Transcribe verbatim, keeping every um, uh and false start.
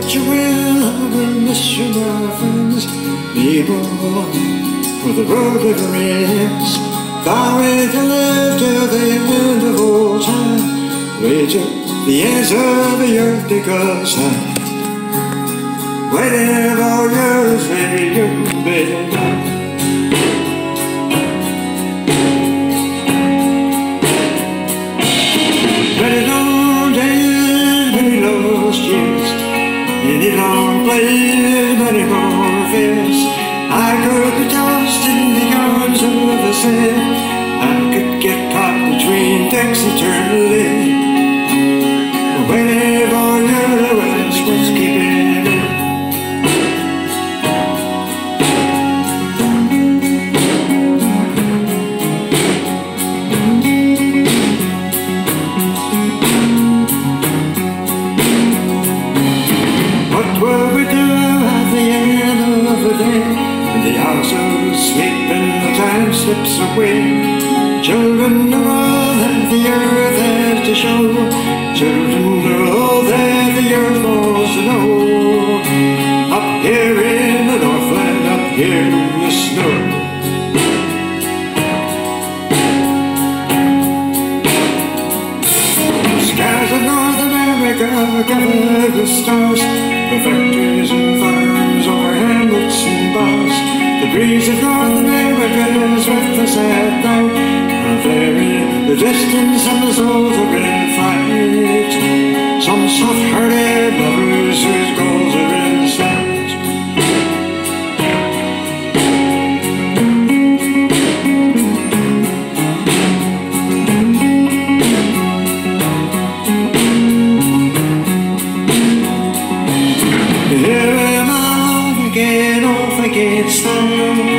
that you will, I will miss you, my friends. People where the road never ends. Far away to live till the end of all time. Wait till the ends of the earth, because I'm waiting for you to say goodbye. Many long days, many lost years, many long plays, many more fears. I could be tossed in the arms of the sea. I could get caught between decks eternally, waiting for you to ask what's keeping me. What will we do at the end of the day, when the hours of sleep and the time slips away? Children are all that the earth has to show. Children are all that the earth wants to know. Up here in the Northland, up here in the snow. The skies of North America covered with stars. The factories and farms over hamlets and bars. The breeze of North America is restless at night. There in the distance and the souls are in flight. Some soft-hearted lovers whose goals are in sight. Here am I again, off against the